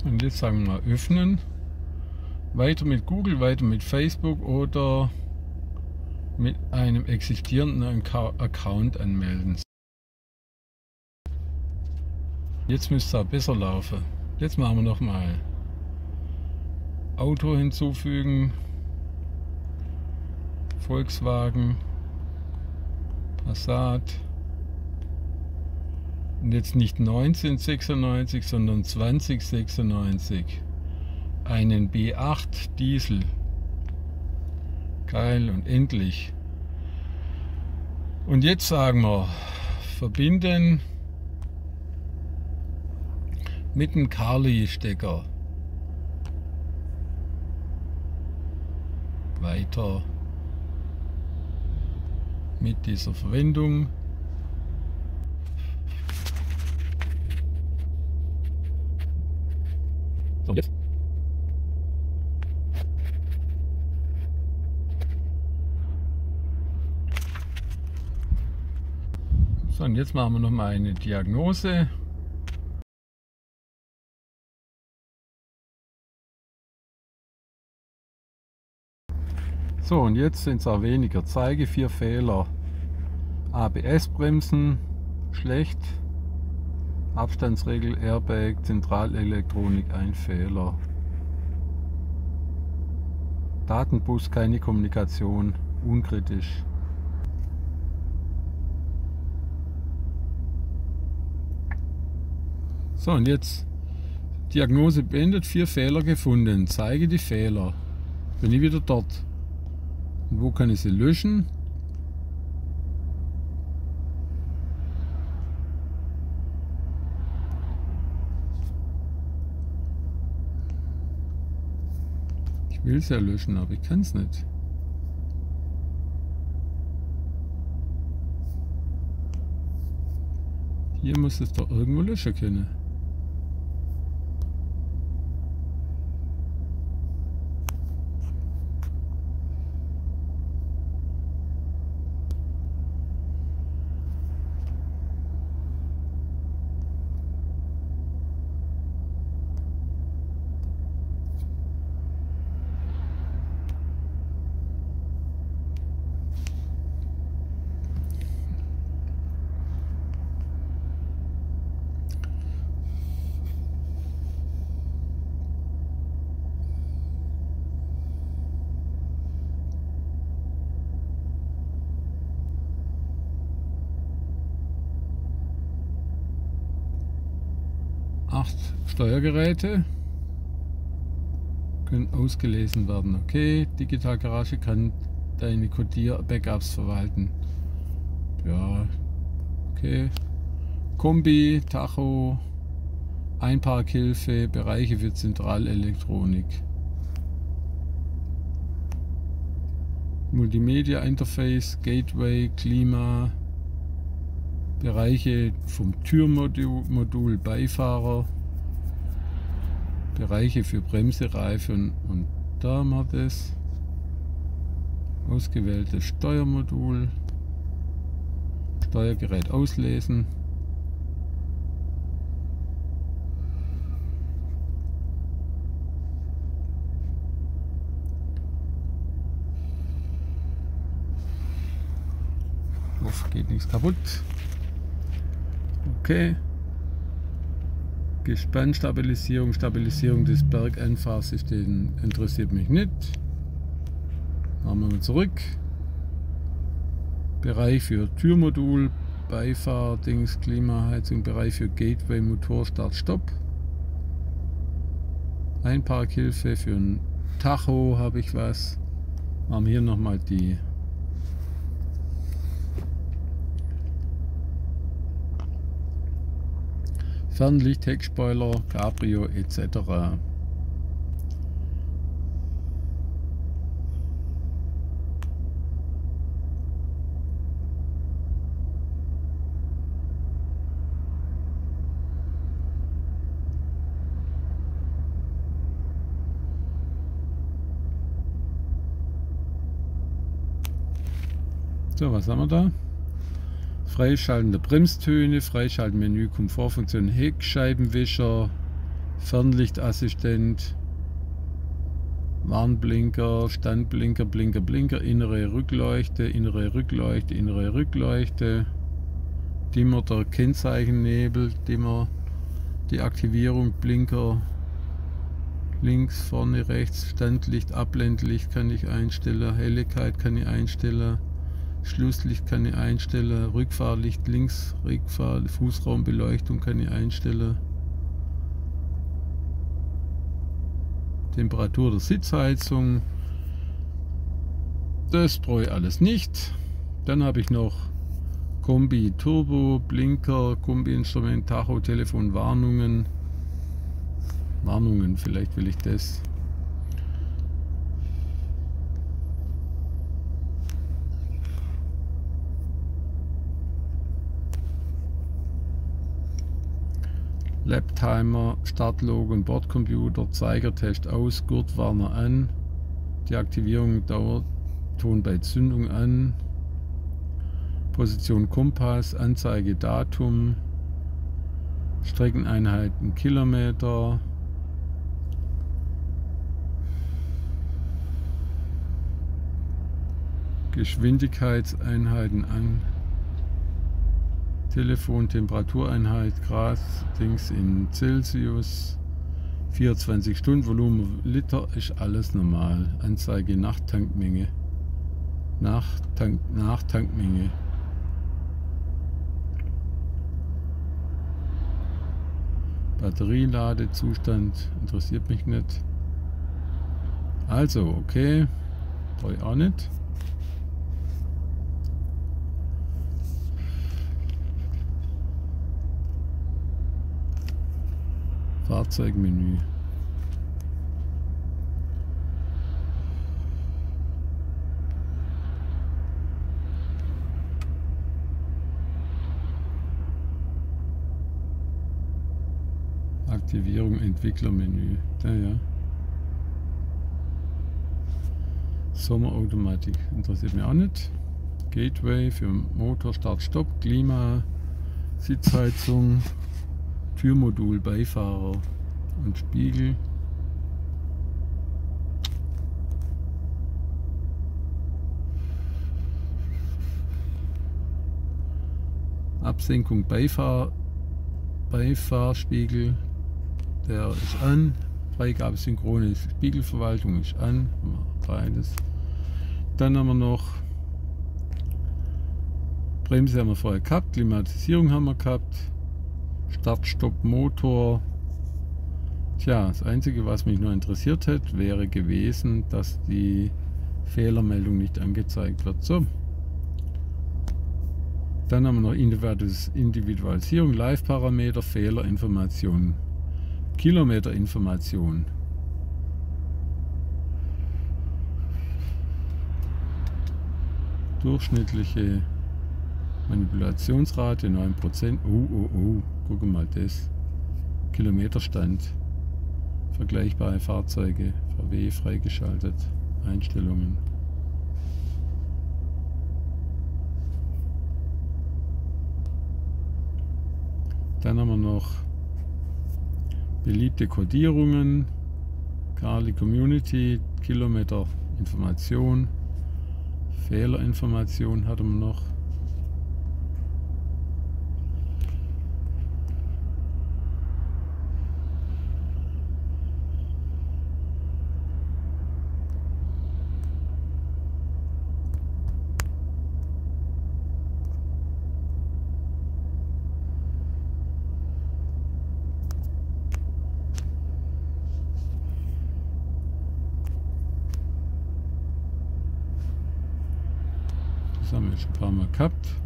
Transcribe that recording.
Und jetzt sagen wir mal öffnen. Weiter mit Google, weiter mit Facebook oder mit einem existierenden Account anmelden. Jetzt müsste es auch besser laufen. Jetzt machen wir nochmal Auto hinzufügen. Volkswagen, Passat. Und jetzt nicht 1996, sondern 2096. Einen B8 Diesel. Geil und endlich. Und jetzt sagen wir, verbinden mit dem Carly-Stecker. Weiter mit dieser Verwendung. So, und jetzt. So, und jetzt machen wir noch mal eine Diagnose. So, und jetzt sind es auch weniger. Zeige 4 Fehler. ABS-Bremsen, schlecht. Abstandsregel, Airbag, Zentralelektronik, ein Fehler. Datenbus, keine Kommunikation, unkritisch. So, und jetzt Diagnose beendet, 4 Fehler gefunden. Zeige die Fehler. Bin ich wieder dort. Und wo kann ich sie löschen? Ich will es ja löschen, aber ich kann es nicht. Hier muss es doch irgendwo löschen können. Steuergeräte können ausgelesen werden. Okay, Digital Garage kann deine Codier-Backups verwalten. Ja, okay. Kombi, Tacho, Einparkhilfe, Bereiche für Zentralelektronik. Multimedia Interface, Gateway, Klima, Bereiche vom Türmodul, Beifahrer, Bereiche für Bremse, Reifen und da haben wir das ausgewählte Steuermodul, Steuergerät auslesen. Geht nichts kaputt. Okay. Gespannstabilisierung, Stabilisierung des Berganfahrsystems interessiert mich nicht. Machen wir mal zurück. Bereich für Türmodul, Beifahrdings, Klimaheizung, Bereich für Gateway, Motor, Start, Stopp. Einparkhilfe für ein Tacho habe ich was. Machen wir hier nochmal die Fernlicht, Heckspoiler, Cabrio etc. So, was haben wir da? Freischalten der Bremstöne, Freischalten Menü, Komfortfunktion, Heckscheibenwischer, Fernlichtassistent, Warnblinker, Standblinker, Blinker, Blinker, innere Rückleuchte, innere Rückleuchte, innere Rückleuchte, Dimmer der Kennzeichennebel, Dimmer die Aktivierung, Blinker, links, vorne, rechts, Standlicht, Abblendlicht kann ich einstellen, Helligkeit kann ich einstellen, Schlusslicht kann ich einstellen, Rückfahrlicht links, Fußraumbeleuchtung kann ich einstellen, Temperatur der Sitzheizung, das brauche ich alles nicht. Dann habe ich noch Kombi, Turbo, Blinker, Kombi-Instrument, Tacho, Telefon, Warnungen. Warnungen, vielleicht will ich das. Laptimer, Startlogo und Bordcomputer, Zeigertest aus, Gurtwarner an, die Aktivierung dauert, Ton bei Zündung an, Position Kompass, Anzeige Datum, Streckeneinheiten Kilometer, Geschwindigkeitseinheiten an, Telefon, Temperatureinheit, Grad, Dings in Celsius, 24 Stunden, Volumen Liter, ist alles normal. Anzeige Nachtankmenge. Nachtankmenge. Batterieladezustand interessiert mich nicht. Also, okay. Brauche ich auch nicht. Fahrzeugmenü. Aktivierung Entwicklermenü. Ja. Sommerautomatik interessiert mich auch nicht. Gateway für Motor, Start, Stopp, Klima, Sitzheizung, Türmodul, Beifahrer und Spiegel. Absenkung Beifahrspiegel, der ist an. Freigabe synchrone Spiegelverwaltung ist an. Beides. Dann haben wir noch Bremse haben wir vorher gehabt, Klimatisierung haben wir gehabt. Start, Stopp, Motor. Tja, das Einzige, was mich nur interessiert hätte, wäre gewesen, dass die Fehlermeldung nicht angezeigt wird. So. Dann haben wir noch Individualisierung, Live-Parameter, Fehlerinformation, Kilometerinformation. Durchschnittliche Manipulationsrate 9%. Oh, guck mal das. Kilometerstand. Vergleichbare Fahrzeuge. VW freigeschaltet. Einstellungen. Dann haben wir noch beliebte Codierungen. Carly Community. Kilometerinformation. Fehlerinformation hatten wir noch. Das haben wir schon ein paar Mal gehabt.